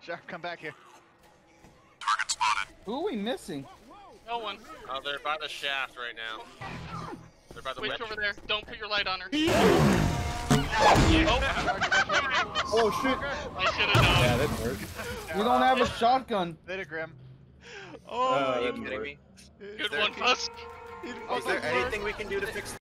Sheriff, come back here. Target spotted. Who are we missing? No one. Oh, they're by the shaft right now. They're by the Wait wedge. over there. Don't put your light on her. Oh shit! I should have known. Yeah, that worked. We don't have a shotgun. Later, Grim. Oh, Are you kidding me? Good one, Fusk. Is there anything we can do to fix